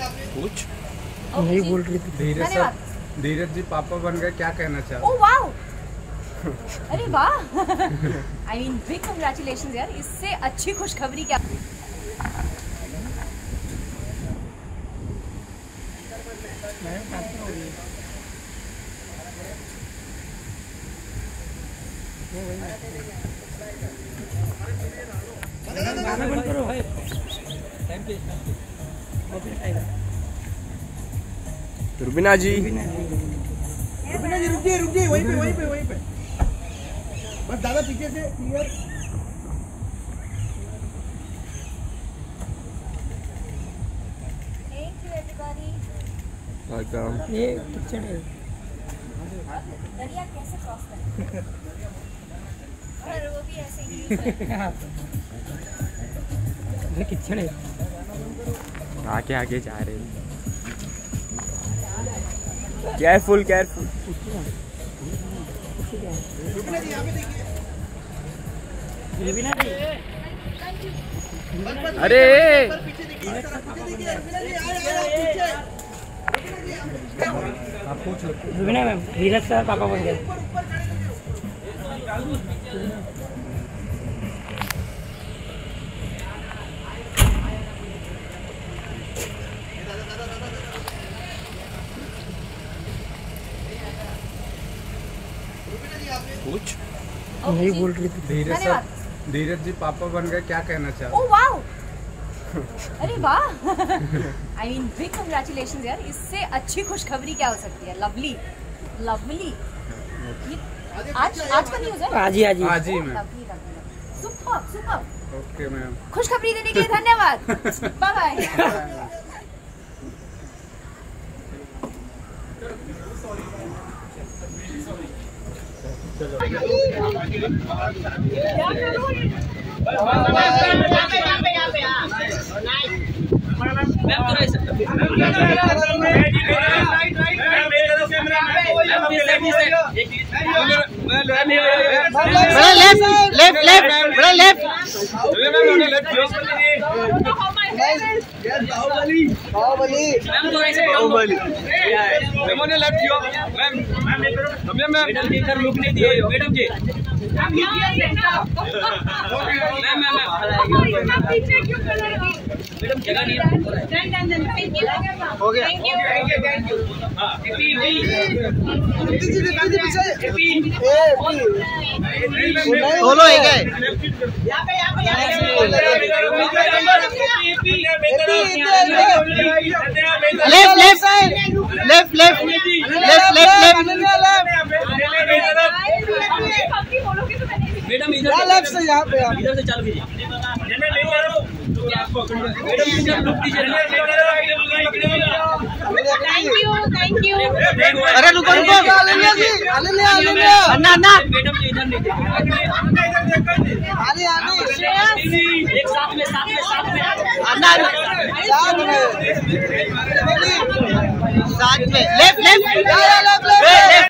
कुछ नहीं बोल रही थी। धीरज जी पापा बन गए, क्या कहना चाहोगे? ओह वाओ, अरे वाह, आई मीन बिग कांग्रेचुलेशंस यार, इससे अच्छी खुशखबरी क्या। रुबीना जी रुकिए वहीं पे बस दादा पीछे से क्लियर। Thank you everybody. ये किचन है, दरिया कैसे क्रॉस करें और वो भी ऐसे ही। ये किचन है, आगे आगे जा रहे हैं। Careful careful. अरे रुबीना मैम धीरज सर पापा बन गए। कुछ नहीं बोल रही थी। धीरज जी पापा बन गए, क्या कहना चाहोगे? ओह वाओ, अरे वाह, आई मीन बिग कांग्रेचुलेशंस यार, इससे अच्छी खुशखबरी क्या हो सकती है। लवली लवली, आज का न्यूज़ है। आज ही ma'am. Lovely lovely, super super. Okay ma'am, खुशखबरी देने के लिए धन्यवाद। Bye bye. मैडम जी हो गया। बोलो एक है। लेफ्ट लेफ्ट मैडम इधर लेफ्ट से, यहाँ पे इधर से चालू कीजिए। Thank you. अरे रुको रुको, अन्ना अन्ना मैडम जी इधर नहीं, एक साथ में अन्ना साथ में लेफ्ट लेफ्ट